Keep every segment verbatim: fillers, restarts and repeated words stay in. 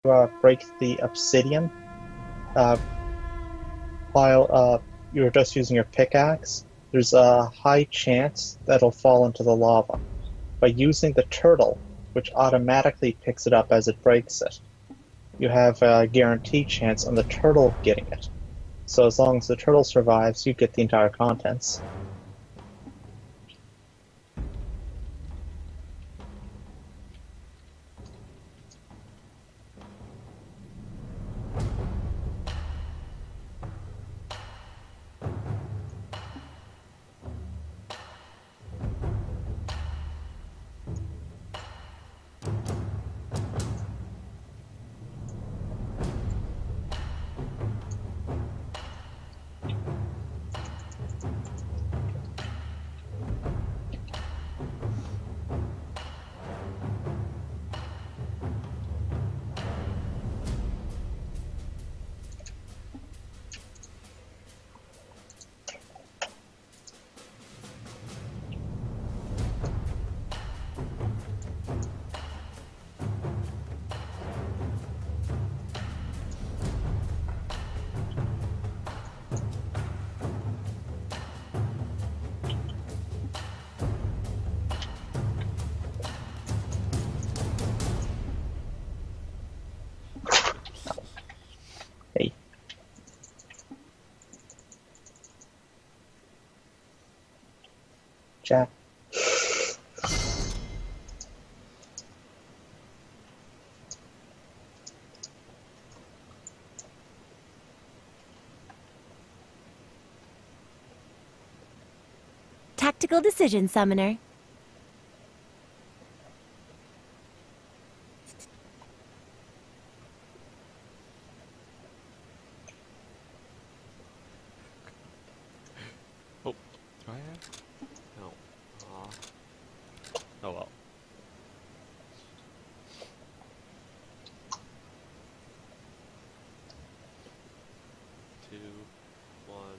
uh, break the obsidian uh, while uh, you're just using your pickaxe, there's a high chance that it'll fall into the lava. By using the turtle, which automatically picks it up as it breaks it, you have a guaranteed chance on the turtle getting it. So as long as the turtle survives, you get the entire contents. Hey, Jack. Tactical decision, Summoner. Oh, do I have? No. Aw. Oh well. Two, one.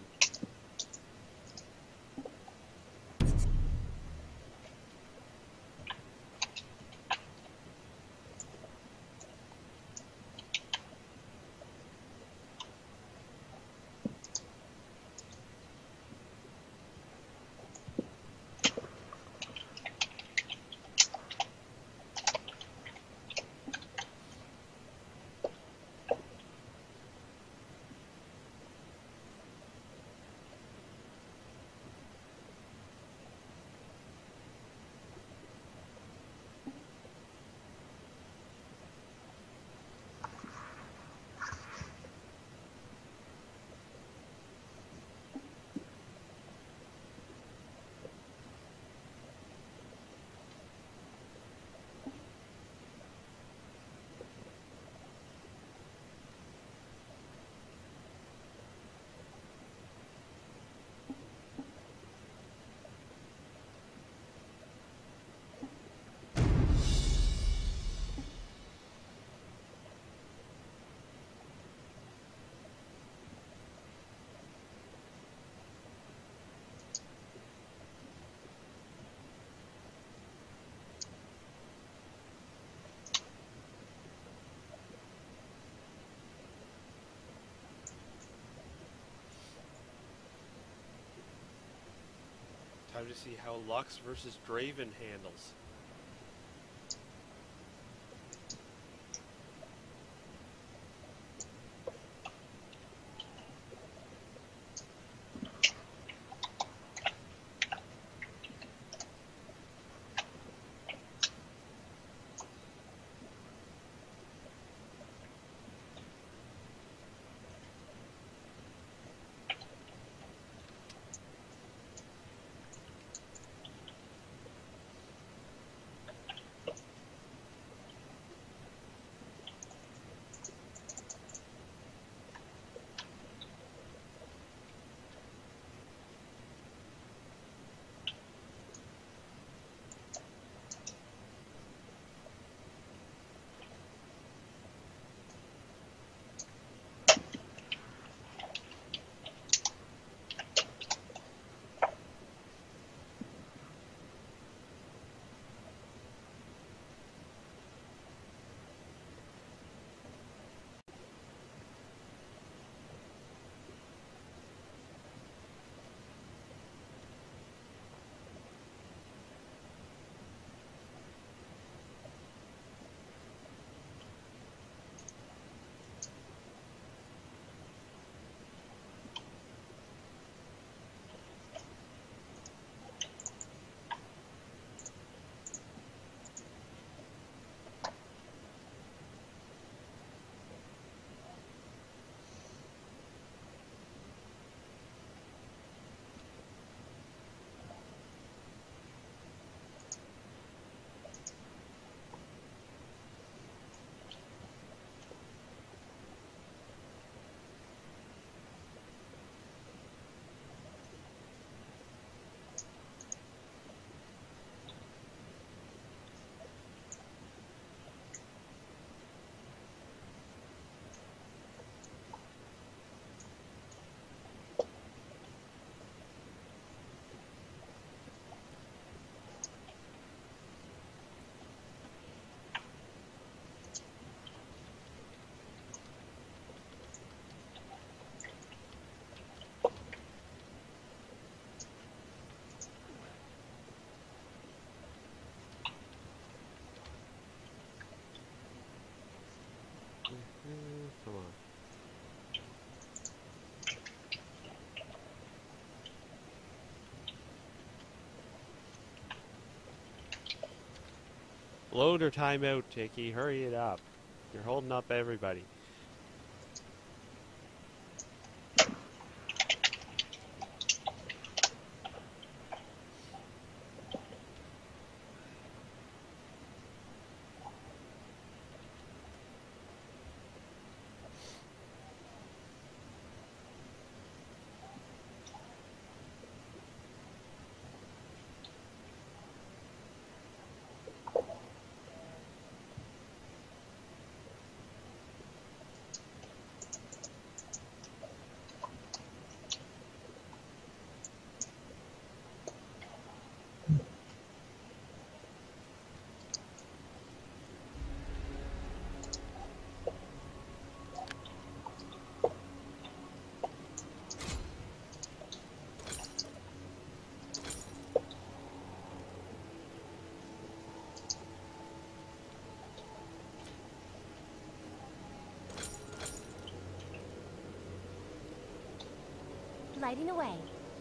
Time to see how Lux versus Draven handles. Mm, come on. Loader timeout, Tiki. Hurry it up. You're holding up everybody. Lighting away.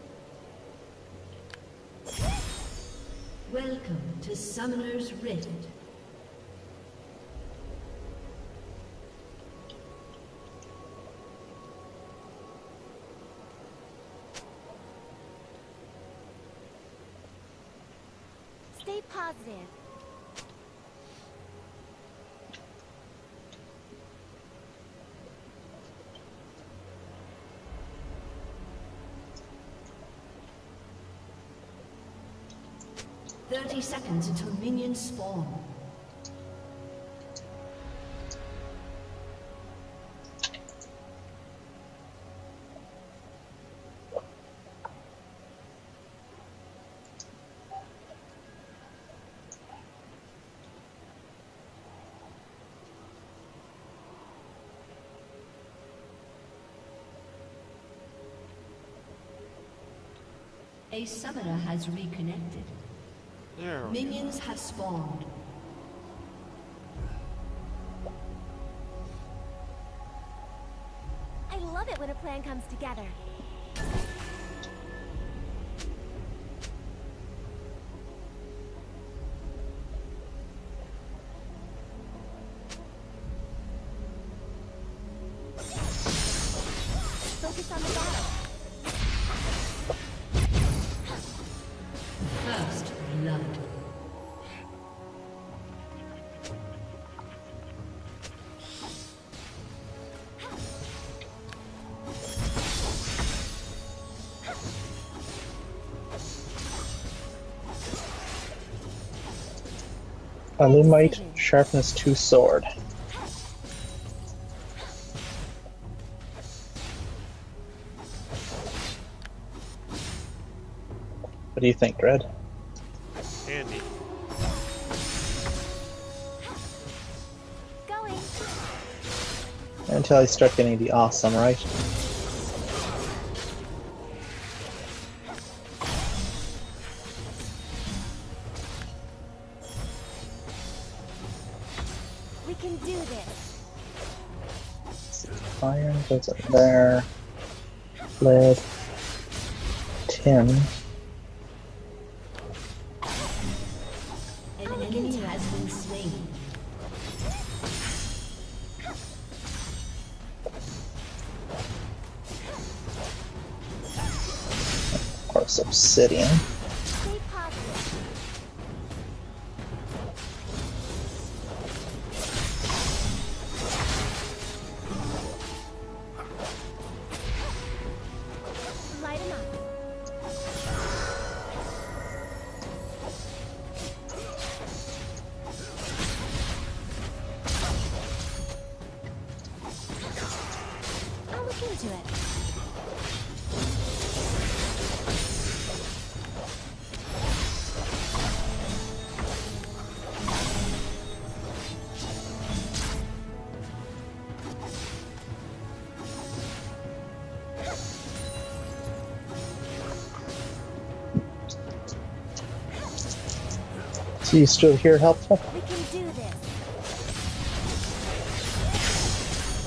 Welcome to Summoner's Rift. Stay positive. Thirty seconds until minions spawn. A summoner has reconnected. There we Minions have spawned. I love it when a plan comes together. Focus on the battle. First blood. Alumite Sharpness two sword. What do you think, Dread? handy. Going. Until I start getting the awesome, right? We can do this. Iron goes up there. Lead. Tin. An enemy has been slain. Of course, obsidian. Stay positive. Light him up. I'll look into it. So you still here helpful? We can do this.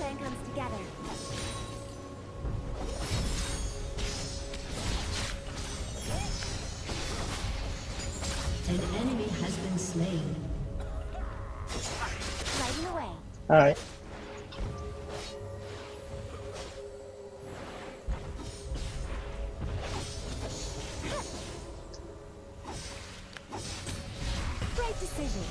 plan comes together. An enemy has been slain. Lighting away. Alright. Right decision.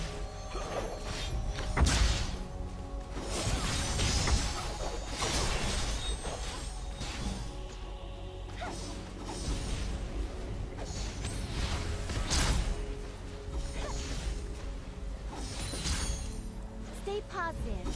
Stay positive.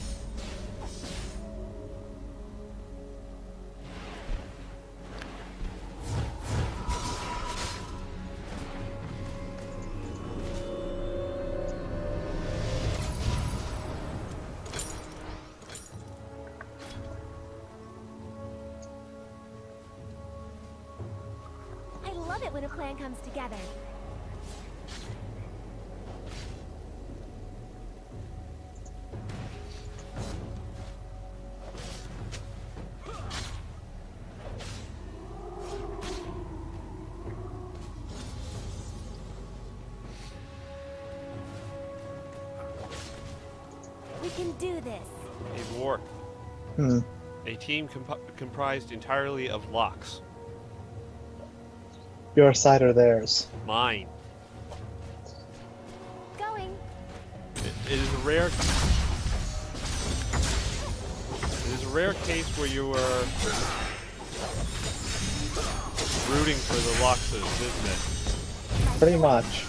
I love it when a plan comes together. We can do this. A war. Hmm. A team comp comprised entirely of locks. Your side or theirs? Mine. Going. It, it is a rare. It is a rare case where you are rooting for the Loxus, isn't it? Pretty much.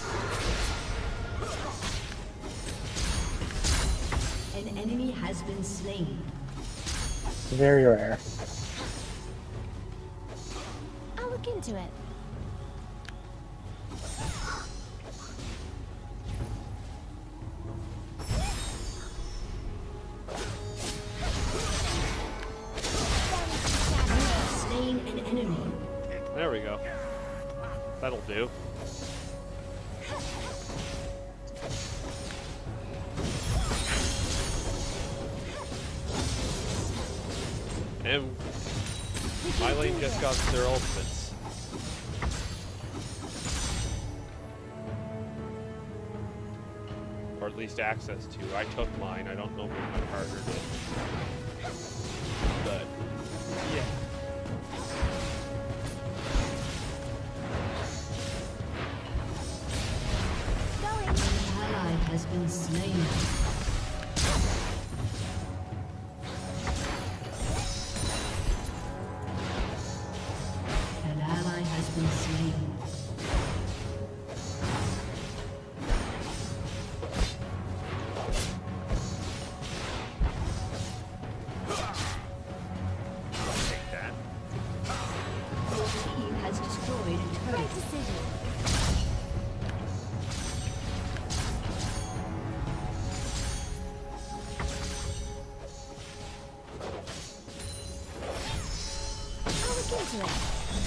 An enemy has been slain. Very rare. I'll look into it. Slain an enemy. There we go. That'll do. And my lane just got their ultimates. Or at least access to. I took mine. I don't know if my partner did. But, yeah. Going. An ally has been slain. An ally has been slain. Take that. Your team has destroyed a turret. Right decision. I'll look into it.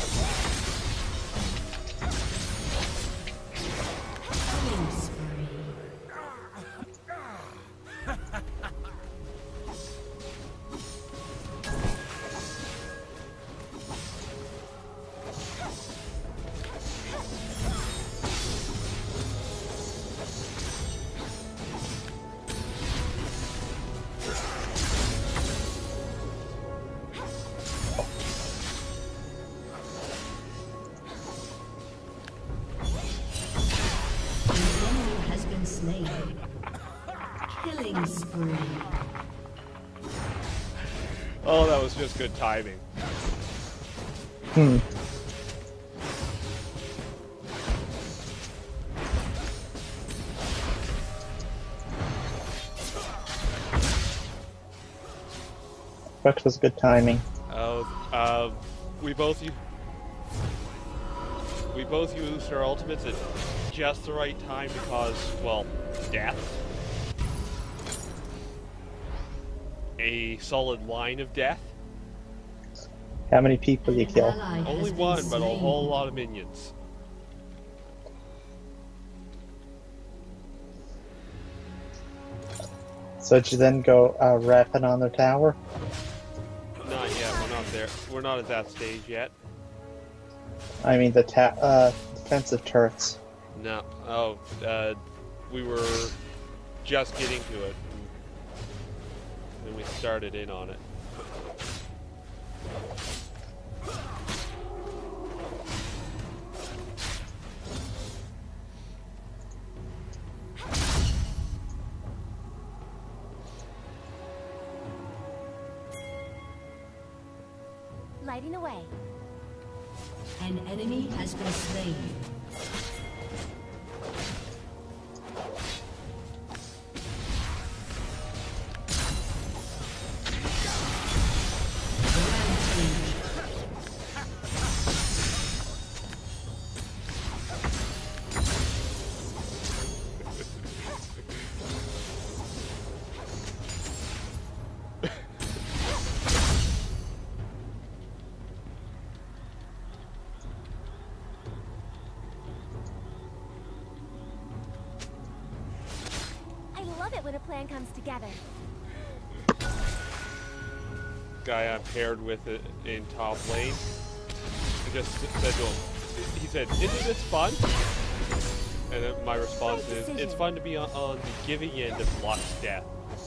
Killing spree. An enemy has been slain. Killing spree. Oh, that was just good timing. Hmm. That was good timing. Oh, uh, we both u- we both used our ultimates at just the right time because, well, death. A solid line of death. How many people you An kill? ally has Only been one, but a slain. whole lot of minions. So did you then go uh, rapping on their tower? we're not at that stage yet. I mean the ta- uh, defensive turrets. No. Oh, uh, we were just getting to it. And we started in on it. Lighting away. An enemy has been slain. I love it when a plan comes together. Guy I'm paired with it in top lane. I just said to him, he said, "Isn't this fun?" And then my response Right is, decision. "It's fun to be on, on the giving end of Lux death."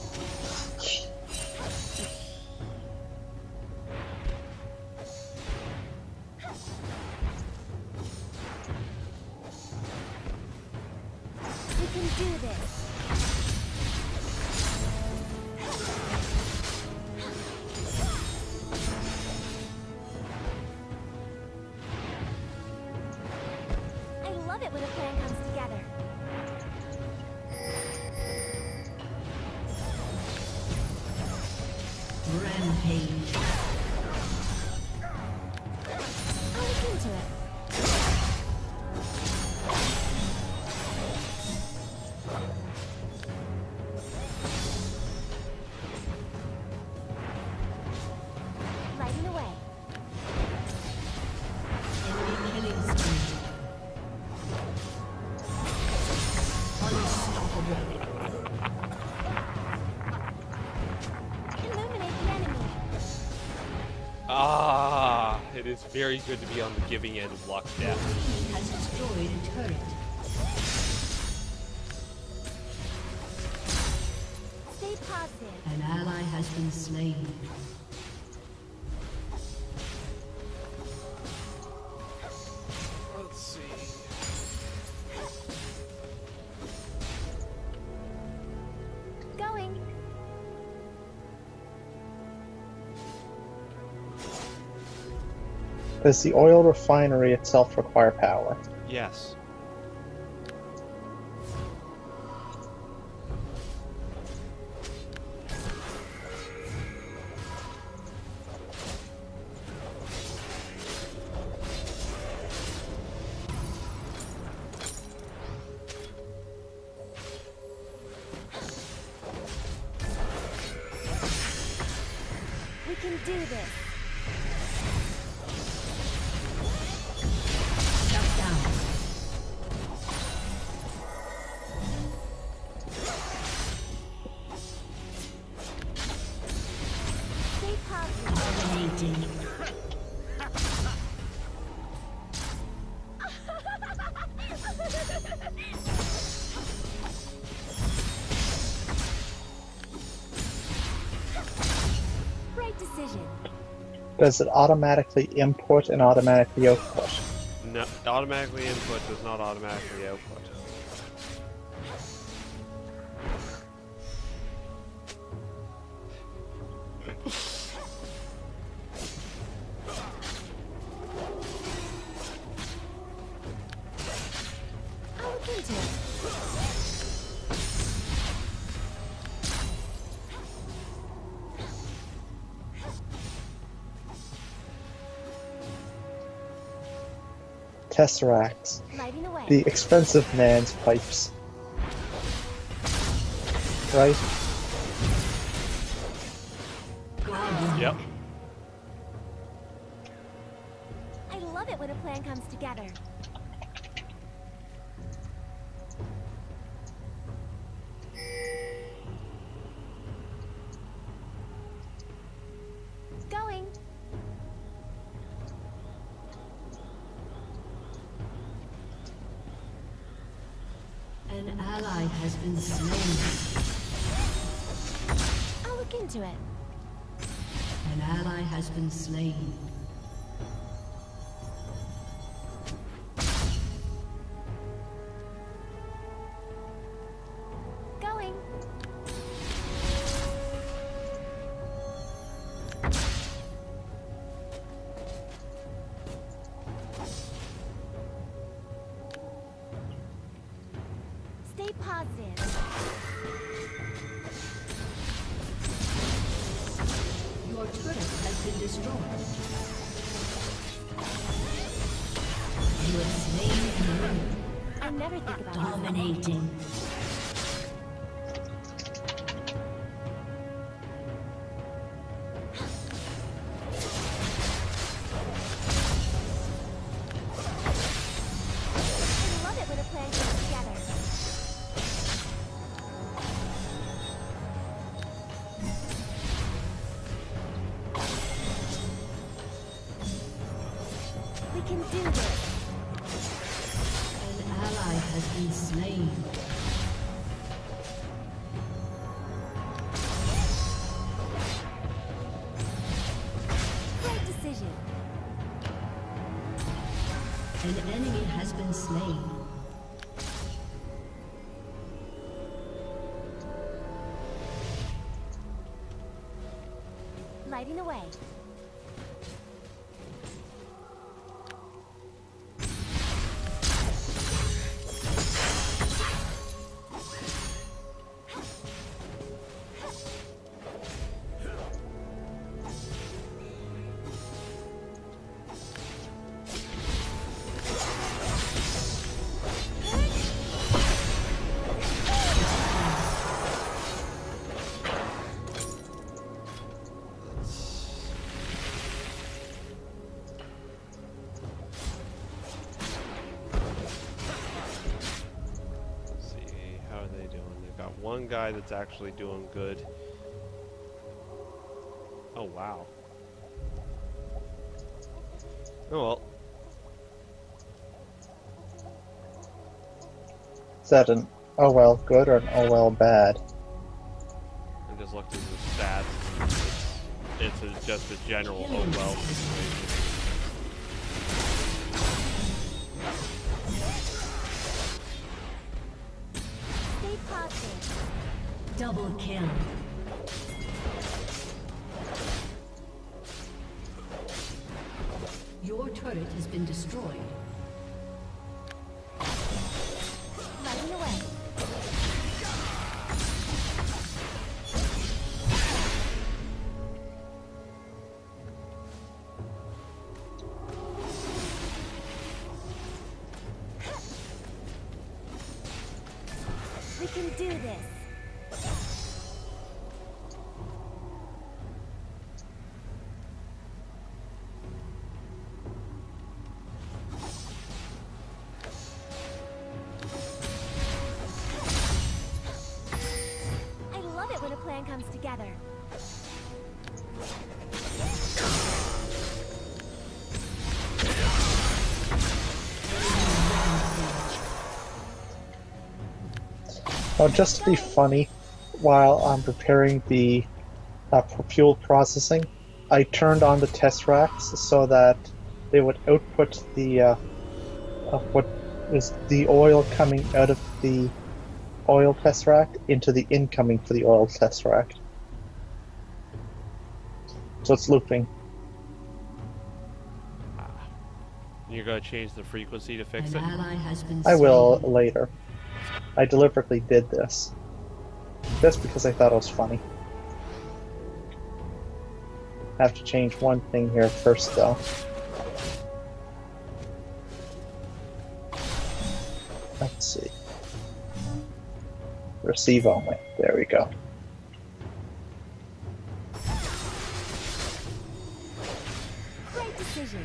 We can do this. I love it when a plan comes together. Rampage. I'll look into it. Lighting away. Enemy killing spree. Unstoppable. Illuminate the enemy. Ah, it is very good to be on the giving end of Lux death. He has destroyed a turret. Stay positive. An ally has been slain. Let's see. Going. Does the oil refinery itself require power? Yes. We can do this. Shut down. Stay positive. Dominating. Right decision. Does it automatically input and automatically output? No, automatically input does not automatically output. I'll look into it. Tesseracts. Lighting away. The expensive man's pipes. Right? Godlike. Yep. I love it when a plan comes together. Going. has been slain. I'll look into it. An ally has been slain. Going. Stay positive. Your turret has been destroyed. You have slain an enemy. I never think about myself. Dominating. I love it when a plan comes together. We can do this. An ally has been slain. Great decision. An enemy has been slain. Lighting the way. Let's see, how are they doing? They've got one guy that's actually doing good. Oh wow. Oh well. Is that an oh well good or an oh well bad? I just looked at the stats. It's, it's a, just a general oh well situation. Stay positive. Double kill. Your turret has been destroyed. Lighting the way. We can do this. I love it when a plan comes together. Now, just to be funny, while I'm preparing the uh, fuel processing, I turned on the test racks so that they would output the uh, uh, what is the oil coming out of the oil test rack into the incoming for the oil test rack. So it's looping. You're gonna change the frequency to fix An it? ally has been I will slain. later. I deliberately did this. Just because I thought it was funny. I have to change one thing here first though. Let's see. Receive only. There we go. Great decision.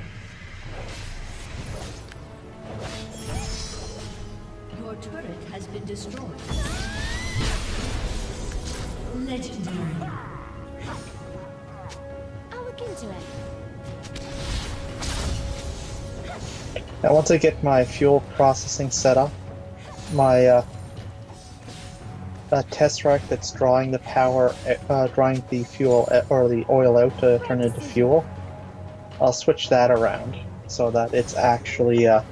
Your turret has been destroyed. Legendary. I'll look into it. Now once I get my fuel processing set up, my uh, a Tesseract that's drawing the power, uh, drawing the fuel uh, or the oil out to turn it into fuel, I'll switch that around so that it's actually uh,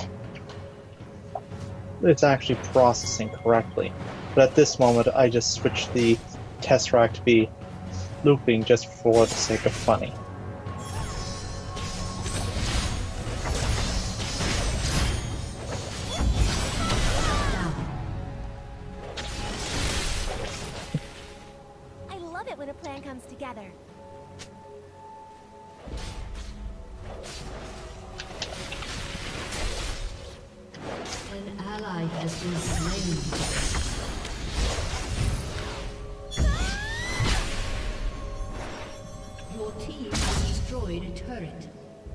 it's actually processing correctly. But at this moment, I just switched the Tesseract to be looping just for the sake of funny. I love it when a plan comes together. An ally has been slain. Your team has destroyed a turret.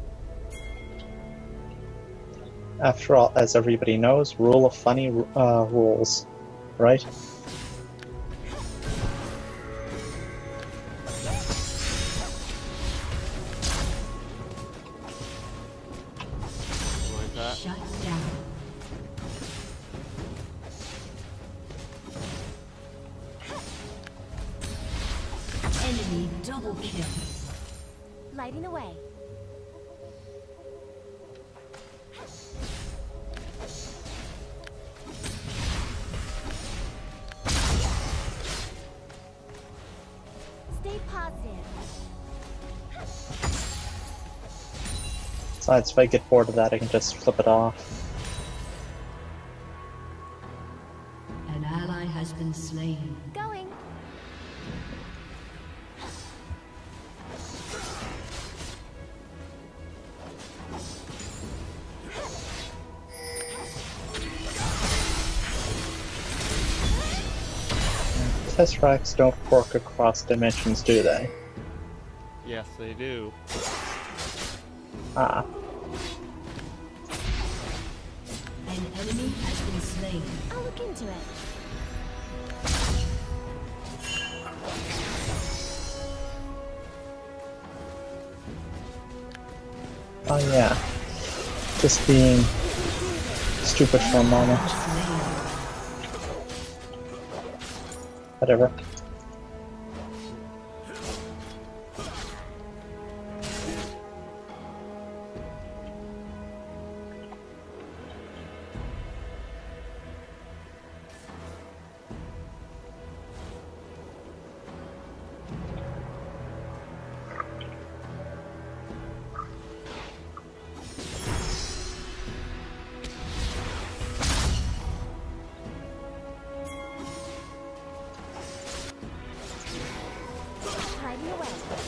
After all, as everybody knows, rule of funny uh, rules, right? Like that. Shut down. Enemy double kill. Lighting the way. Stay positive. Besides, if I get bored of that, I can just flip it off. An ally has been slain. Going. Tesseracts don't work across dimensions, do they? Yes, they do. Ah. An enemy has been slain. I'll look into it. Oh yeah. Just being stupid for a moment. Whatever. Hiding away.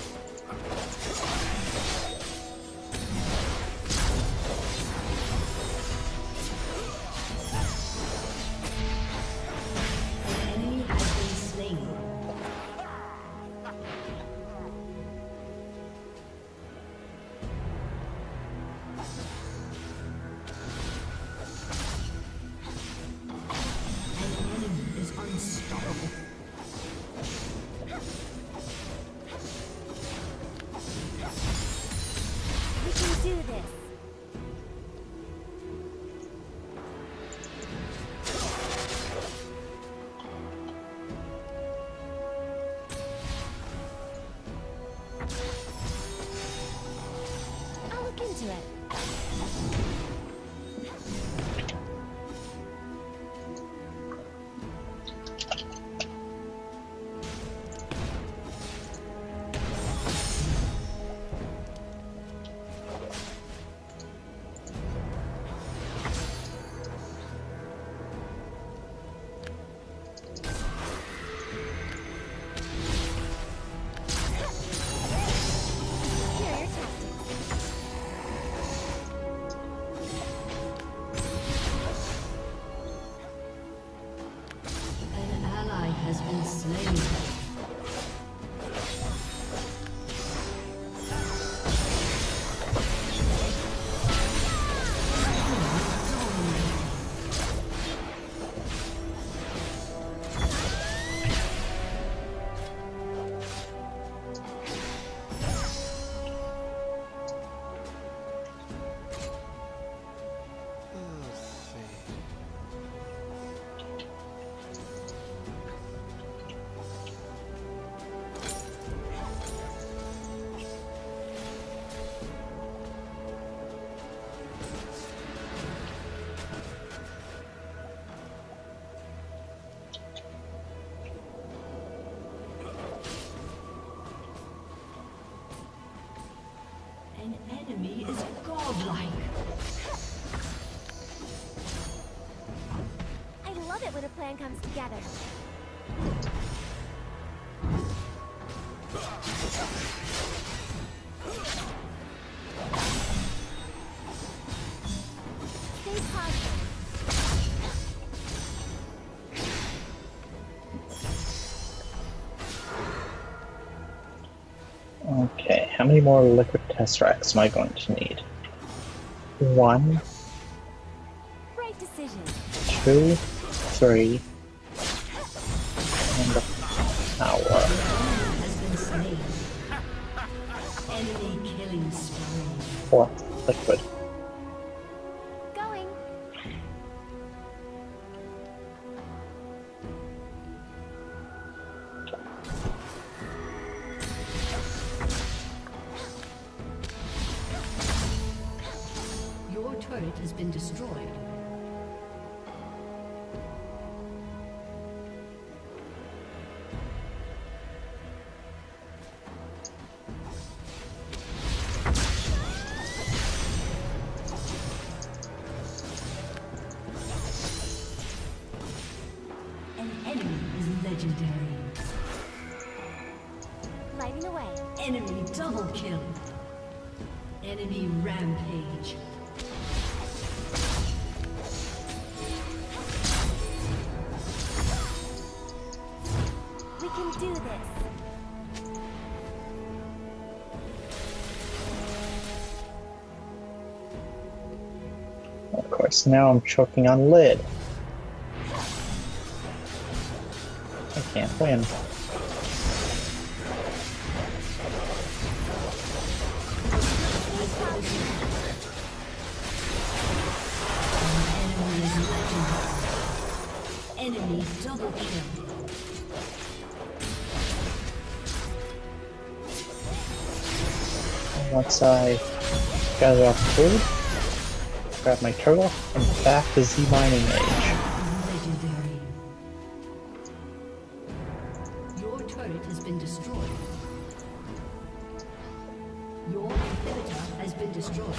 An enemy has been slain. An enemy is unstoppable. We can do this. I'll look into it. Superior tactics. An ally has been slain. together. Stay positive. Okay, how many more liquid tesseracts am I going to need? One, Right decision. two, three, and a power. Has been slain. Enemy killing spree. Four, liquid. Going. Your turret has been destroyed. An enemy is legendary. Lighting away. Enemy double kill. Enemy rampage. We can do this. Of course, now I'm choking on lid. I can't win. Enemy is legendary. Enemy double kill. Once I gather up food, grab my turtle, and back to Z Mining Age. Legendary. Your turret has been destroyed. Your inhibitor has been destroyed.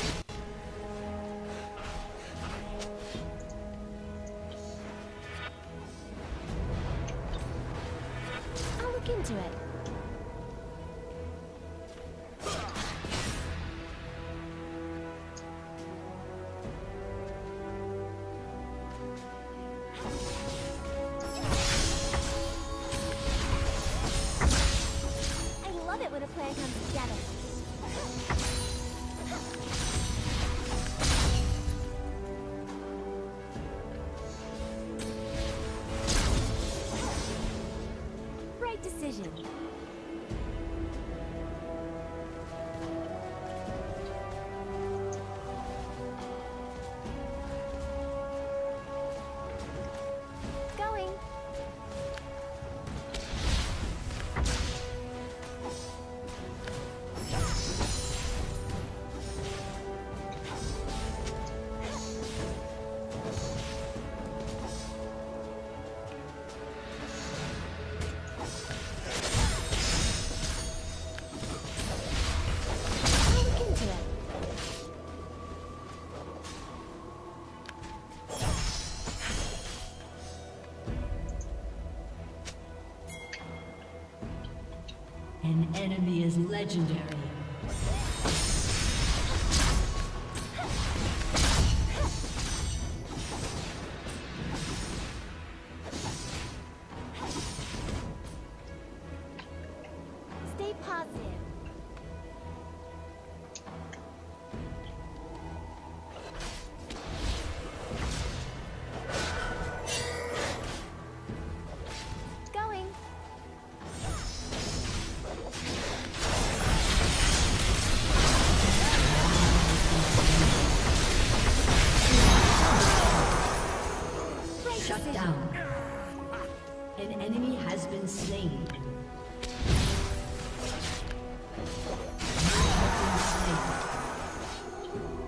I'll look into it. I love it when a plan comes together. Right decision. Going. I'll look into it. An enemy is legendary. Stay positive. Going. Right Shut decision. down. An enemy has been slain. You have been slain.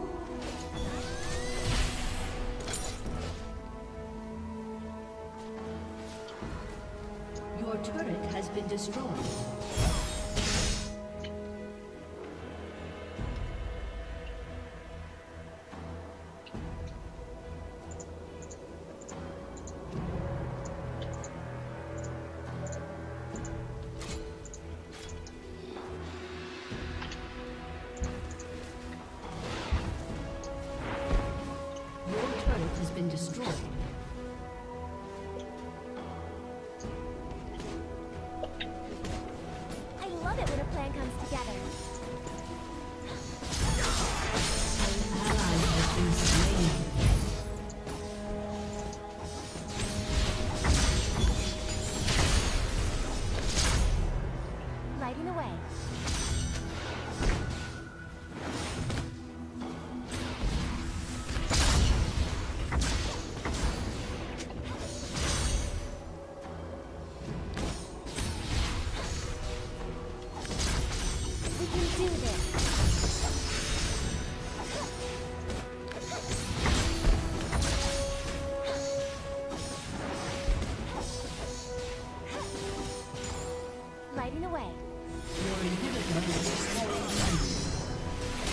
Your turret has been destroyed. comes together. An ally has been slain. Lighting the way. We can do this. Lighting the way. Your inhibitor has fallen.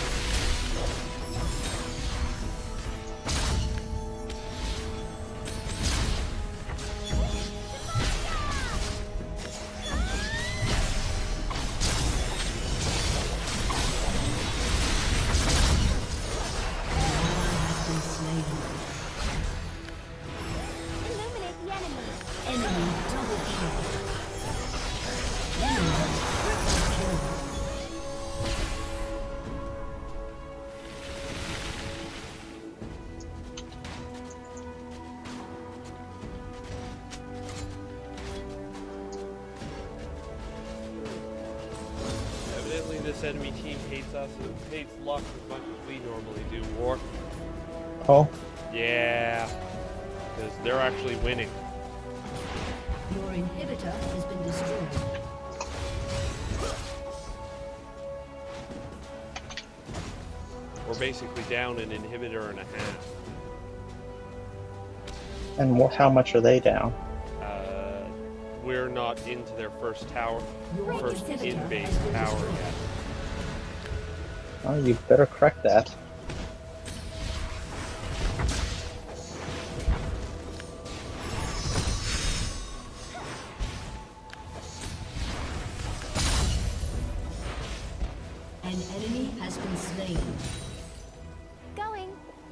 Has been slain. Illuminate the enemy. Enemy double kill. Enemy triple kill. Evidently, this enemy team hates us. It hates Lux as much as we normally do. War. Oh, Yeah, because they're actually winning. Your inhibitor has been destroyed. We're basically down an inhibitor and a half. and wh- how much are they down? Uh, we're not into their first tower, Your first inhibitor in-base has been tower destroyed. yet. Oh, you better correct that. An enemy has been slain. Going.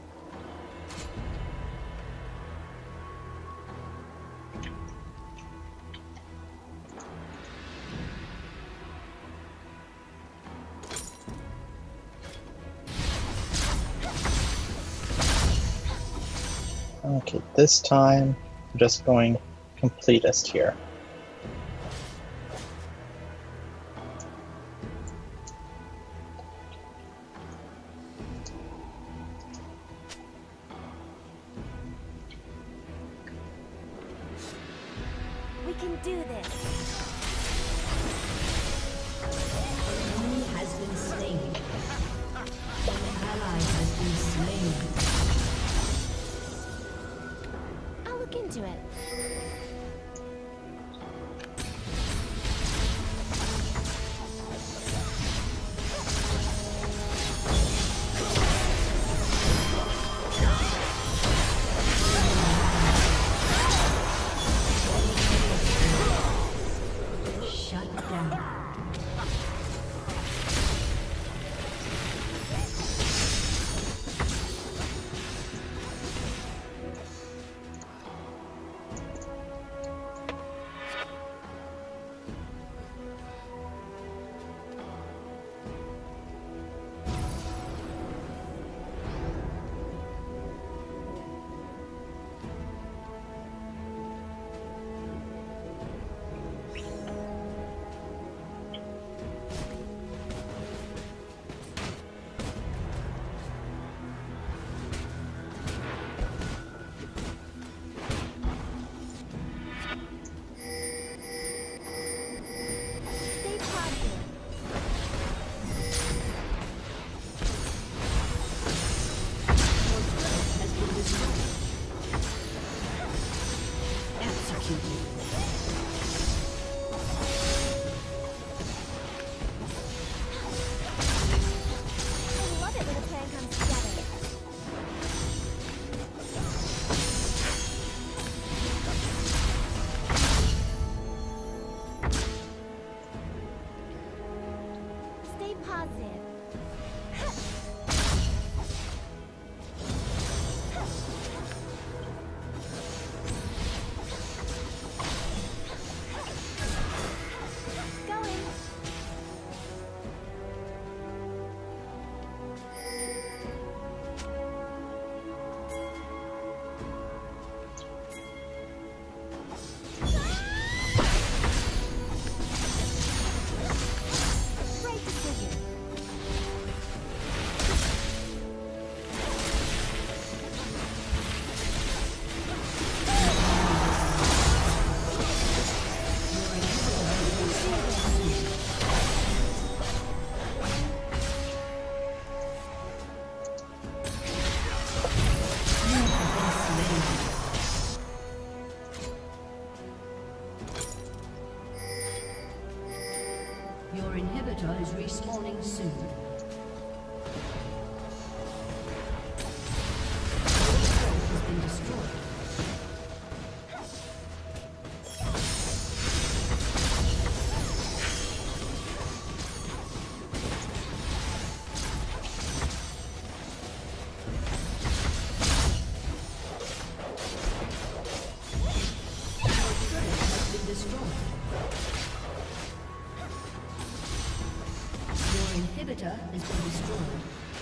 Okay, this time I'm just going completist here. We can do this. Enemy has been slain. An ally has been slain. I'll look into it. Shut down. Your inhibitor is respawning soon. Your turret has been destroyed. Inhibitor has been destroyed.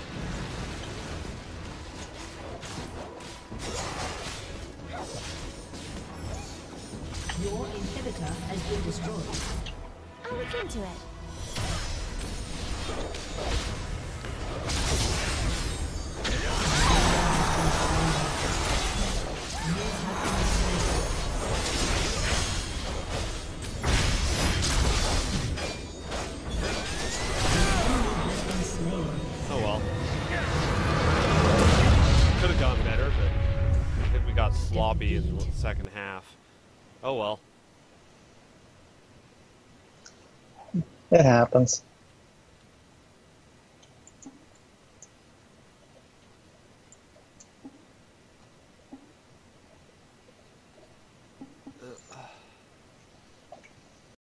Your inhibitor has been destroyed. I'll look into it. Slobby in the second half. Oh well. It happens.